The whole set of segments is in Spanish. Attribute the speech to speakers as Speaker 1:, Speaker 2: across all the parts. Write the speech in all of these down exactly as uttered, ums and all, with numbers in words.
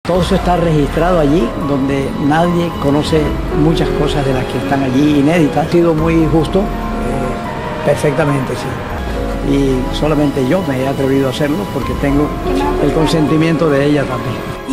Speaker 1: Todo eso está registrado allí, donde nadie conoce muchas cosas de las que están allí inéditas. Ha sido muy justo, eh, perfectamente, sí. Y solamente yo me he atrevido a hacerlo porque tengo el consentimiento de ella también.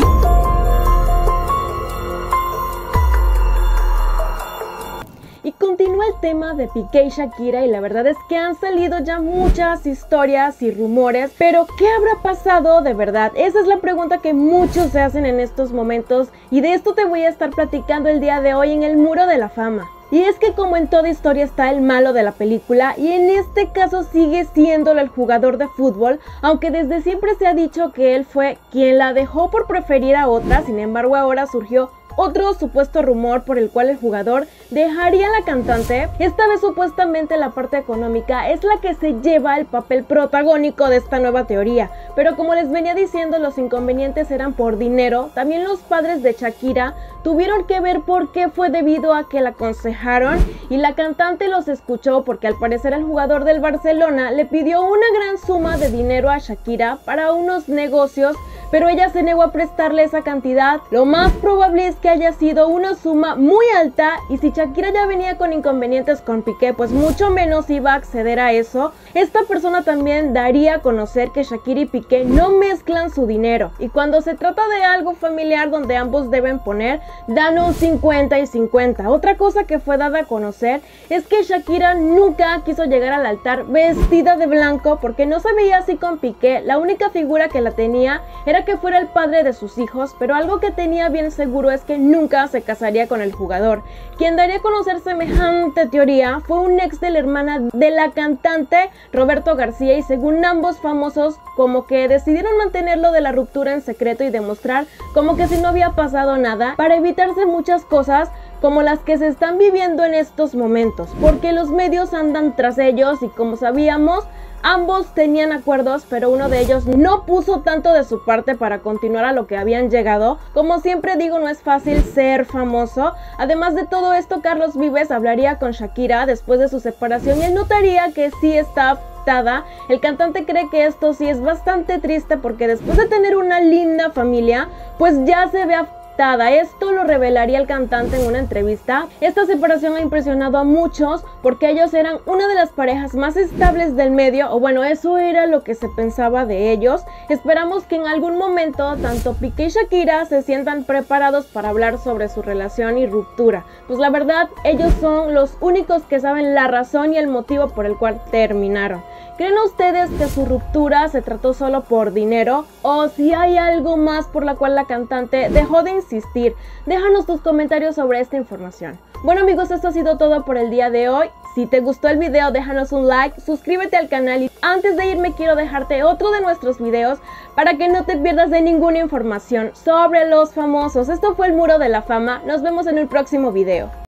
Speaker 2: Y continúa el tema de Piqué y Shakira, y la verdad es que han salido ya muchas historias y rumores, pero ¿qué habrá pasado de verdad? Esa es la pregunta que muchos se hacen en estos momentos, y de esto te voy a estar platicando el día de hoy en el Muro de la Fama. Y es que como en toda historia está el malo de la película, y en este caso sigue siéndolo el jugador de fútbol, aunque desde siempre se ha dicho que él fue quien la dejó por preferir a otra. Sin embargo, ahora surgió otro supuesto rumor por el cual el jugador dejaría a la cantante. Esta vez supuestamente la parte económica es la que se lleva el papel protagónico de esta nueva teoría, pero como les venía diciendo, los inconvenientes eran por dinero. También los padres de Shakira tuvieron que ver por qué fue debido a que la aconsejaron, y la cantante los escuchó porque al parecer el jugador del Barcelona le pidió una gran suma de dinero a Shakira para unos negocios, pero ella se negó a prestarle esa cantidad. Lo más probable es que haya sido una suma muy alta, y si Shakira ya venía con inconvenientes con Piqué, pues mucho menos iba a acceder a eso. Esta persona también daría a conocer que Shakira y Piqué no mezclan su dinero, y cuando se trata de algo familiar donde ambos deben poner, dan un cincuenta y cincuenta. Otra cosa que fue dada a conocer es que Shakira nunca quiso llegar al altar vestida de blanco porque no se veía así con Piqué. La única figura que la tenía era que fuera el padre de sus hijos, pero algo que tenía bien seguro es que nunca se casaría con el jugador. Quien daría a conocer semejante teoría fue un ex de la hermana de la cantante, Roberto García, y según ambos famosos, como que decidieron mantenerlo de la ruptura en secreto y demostrar como que si no había pasado nada, para evitarse muchas cosas como las que se están viviendo en estos momentos, porque los medios andan tras ellos, y como sabíamos, ambos tenían acuerdos, pero uno de ellos no puso tanto de su parte para continuar a lo que habían llegado. Como siempre digo, no es fácil ser famoso. Además de todo esto, Carlos Vives hablaría con Shakira después de su separación y él notaría que sí está afectada. El cantante cree que esto sí es bastante triste porque después de tener una linda familia, pues ya se ve afectada. Esto lo revelaría el cantante en una entrevista. Esta separación ha impresionado a muchos porque ellos eran una de las parejas más estables del medio, o bueno, eso era lo que se pensaba de ellos. Esperamos que en algún momento tanto Piqué y Shakira se sientan preparados para hablar sobre su relación y ruptura, pues la verdad ellos son los únicos que saben la razón y el motivo por el cual terminaron. ¿Creen ustedes que su ruptura se trató solo por dinero, o si hay algo más por la cual la cantante dejó de insistir? Déjanos tus comentarios sobre esta información. Bueno amigos, esto ha sido todo por el día de hoy. Si te gustó el video, déjanos un like, suscríbete al canal, y antes de irme quiero dejarte otro de nuestros videos para que no te pierdas de ninguna información sobre los famosos. Esto fue el Muro de la Fama, nos vemos en el próximo video.